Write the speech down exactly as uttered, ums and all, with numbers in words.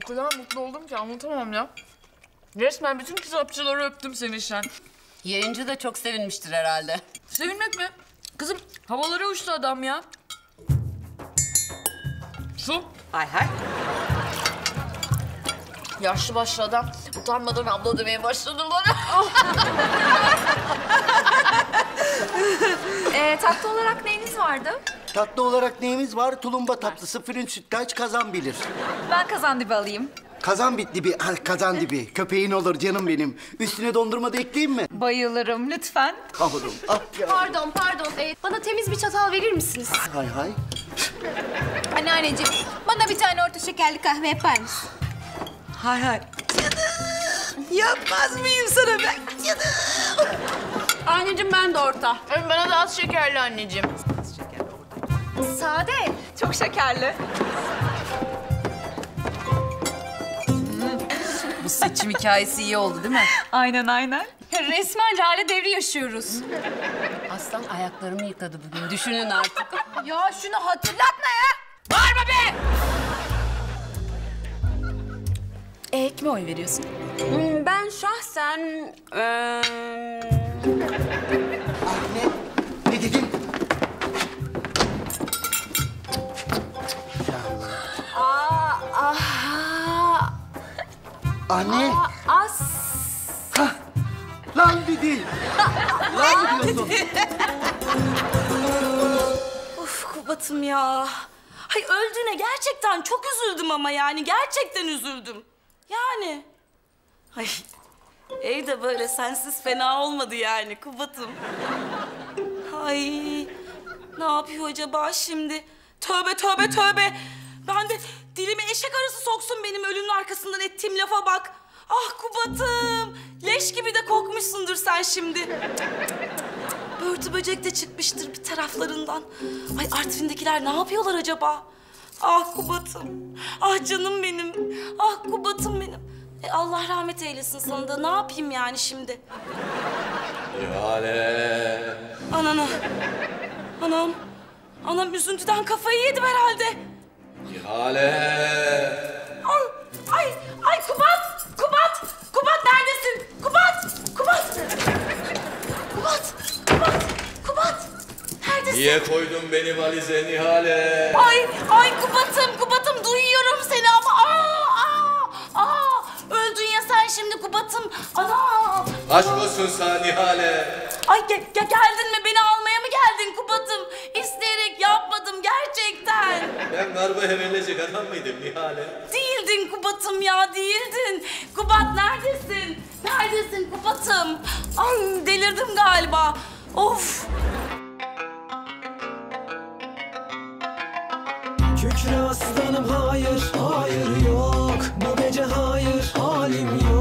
O kadar mutlu oldum ki anlatamam ya. Resmen bütün kitapçıları öptüm Sevinç'ten. Yayıncı da çok sevinmiştir herhalde. Sevinmek mi? Kızım havalara uçtu adam ya. Su. Hay hay. Yaşlı başlı adam utanmadan abla demeye başladı bana. Ee, tatlı olarak neyiniz vardı? Tatlı olarak neyimiz var? Tulumba tatlısı, fırın sütlaç, kazan bilir. Ben kazandibi alayım. Kazan bitli bir ah, kazan dibi. Köpeğin olur canım benim. Üstüne dondurma da ekleyeyim mi? Bayılırım lütfen. Yavrum, ah ya. Pardon, pardon. Ee, bana temiz bir çatal verir misiniz? Hay hay. Anneanneciğim, bana bir tane orta şekerli kahve yapar mısın? Hay hay. Canım. Yapmaz mıyım sana ben? Canım. Anneciğim ben de orta. Bana da az şekerli anneciğim. Sade. Çok şekerli. Bu seçim hikayesi iyi oldu değil mi? Aynen aynen. Resmen lale devri yaşıyoruz. Aslan ayaklarımı yıkadı bugün. Düşünün artık. Ya şunu hatırlatma ya. Bağırma be! Ee, kime oy veriyorsun? Hmm, ben şahsen... Ee... Ne? Ne dedin? Aa, aha. Anne. As. Hah. Lan dedi. Lan diyorsun. Of Kubat'ım ya. Hay öldüğüne gerçekten çok üzüldüm ama yani gerçekten üzüldüm. Yani. Ay ev de böyle sensiz fena olmadı yani Kubat'ım. Ay ne yapıyor acaba şimdi? Tövbe tövbe tövbe. Ben de dilime eşek arısı soksun benim ölünün arkasından ettiğim lafa bak. Ah Kubat'ım. Leş gibi de kokmuşsundur sen şimdi. Börtü böcek de çıkmıştır bir taraflarından. Ay Artvin'dekiler ne yapıyorlar acaba? Ah Kubat'ım. Ah canım benim. Ah Kubat'ım benim. E, Allah rahmet eylesin sana da ne yapayım yani şimdi? Nihale. Ananı. Anam. Anam üzüntüden kafayı yedim herhalde. Nihale. Ay, ay, ay Kubat. Kubat. Kubat neredesin? Kubat. Kubat. Kubat. Kubat. Kubat. Neredesin? Niye koydun beni valize Nihale? Ay, ay Kubat'ım, Kubat'ım duyuyorum seni ama aa, aa, aa. Öldün ya sen şimdi Kubat'ım. Ana. Aşk olsun sana Nihale. Ay ge ge geldin mi? Beni almaya mı geldin Kubat'ım? İsteyerek yapmadım gerçekten. Ben garba hevelecek adam mıydım Nihale? Değildin Kubat'ım ya, değildin. Kubat neredesin? Neredesin Kubat'ım? Ay delirdim galiba. Of. Kükre aslanım hayır, hayır yok. Bu gece hayır, halim yok.